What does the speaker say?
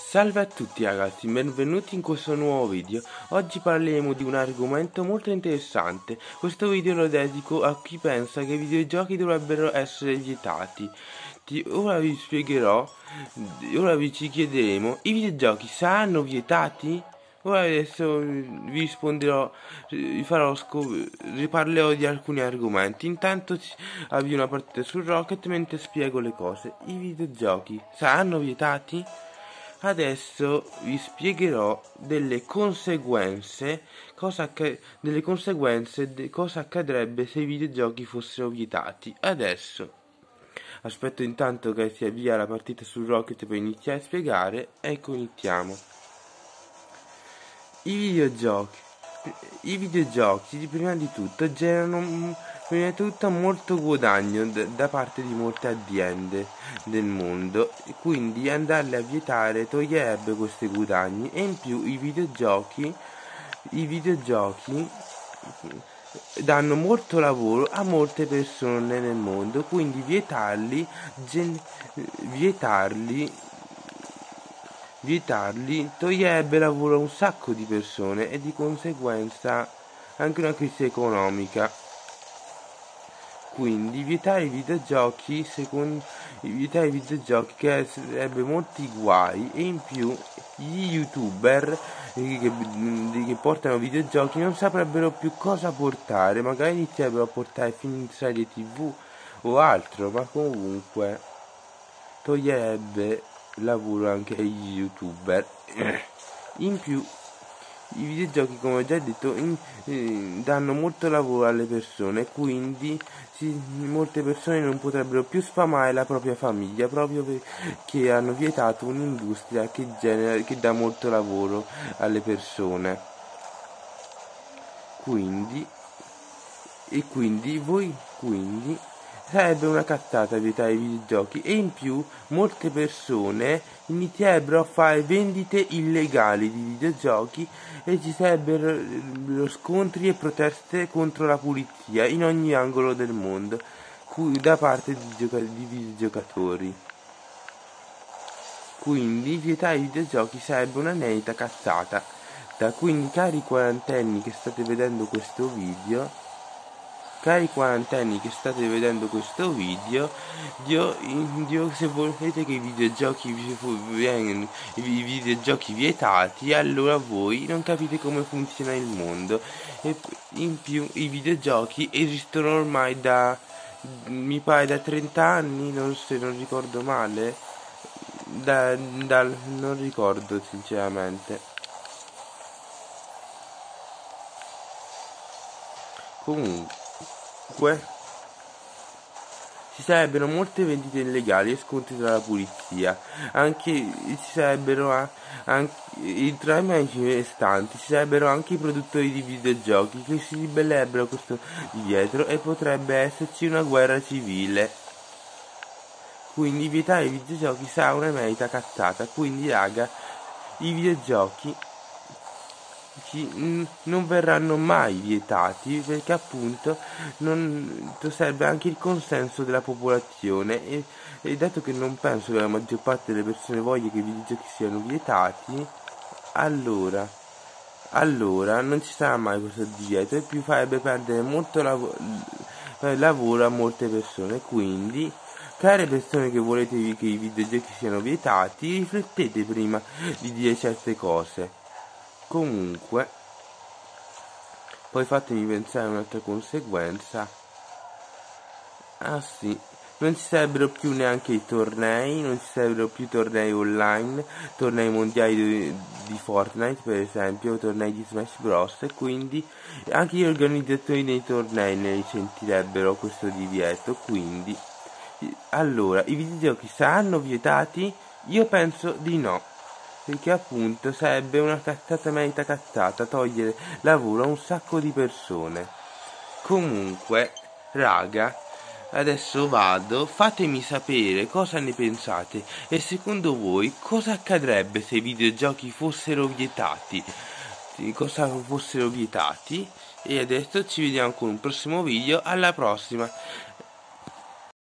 Salve a tutti ragazzi, benvenuti in questo nuovo video. Oggi parleremo di un argomento molto interessante. Questo video lo dedico a chi pensa che i videogiochi dovrebbero essere vietati. Ora vi spiegherò, ora vi ci chiederemo, i videogiochi saranno vietati? Ora adesso vi risponderò, riparlerò di alcuni argomenti. Intanto avvio una partita su Rocket mentre spiego le cose. I videogiochi saranno vietati? Adesso vi spiegherò delle conseguenze, cosa accadrebbe se i videogiochi fossero vietati. Adesso aspetto intanto che si avvia la partita su Rocket per iniziare a spiegare. Ecco, iniziamo. I videogiochi prima di tutto generano molto guadagno da parte di molte aziende del mondo, quindi andarle a vietare toglierebbe questi guadagni. E in più i videogiochi danno molto lavoro a molte persone nel mondo, quindi vietarli toglierebbe lavoro a un sacco di persone e di conseguenza anche una crisi economica. Quindi vietare i videogiochi creerebbe molti guai, e in più gli youtuber che portano videogiochi non saprebbero più cosa portare, magari inizierebbero a portare film in serie tv o altro, ma comunque toglierebbe lavoro anche agli youtuber. In più i videogiochi, come ho già detto, danno molto lavoro alle persone, quindi molte persone non potrebbero più sfamare la propria famiglia proprio perché hanno vietato un'industria che dà molto lavoro alle persone. Quindi sarebbe una cazzata vietare i videogiochi, e in più molte persone inizierebbero a fare vendite illegali di videogiochi e ci sarebbero scontri e proteste contro la polizia in ogni angolo del mondo da parte di videogiocatori. Quindi vietare i videogiochi sarebbe una netta cazzata. Quindi cari quarantenni che state vedendo questo video, se volete che i videogiochi vietati, allora voi non capite come funziona il mondo. E in più i videogiochi esistono ormai mi pare da 30 anni, se non ricordo male, non ricordo sinceramente. Comunque ci sarebbero molte vendite illegali e scontri tra la polizia, tra i manifestanti ci sarebbero anche i produttori di videogiochi che si ribellerebbero a questo di dietro, e potrebbe esserci una guerra civile. Quindi vietare i videogiochi sarà una merita cazzata. Quindi raga, i videogiochi non verranno mai vietati, perché appunto serve anche il consenso della popolazione, e dato che non penso che la maggior parte delle persone voglia che i videogiochi siano vietati, allora non ci sarà mai questo divieto, e più farebbe perdere molto lavoro a molte persone. Quindi care persone che volete che i videogiochi siano vietati, riflettete prima di dire certe cose. Comunque, poi fatemi pensare a un'altra conseguenza. Ah sì, non ci sarebbero più neanche i tornei, non ci sarebbero più tornei online, tornei mondiali di Fortnite per esempio, tornei di Smash Bros, e quindi anche gli organizzatori dei tornei ne risentirebbero questo divieto. Quindi, allora, i videogiochi saranno vietati? Io penso di no, perché appunto sarebbe una merita cazzata togliere lavoro a un sacco di persone. Comunque raga, adesso vado, fatemi sapere cosa ne pensate, e secondo voi cosa accadrebbe se i videogiochi fossero vietati. E adesso ci vediamo con un prossimo video. Alla prossima.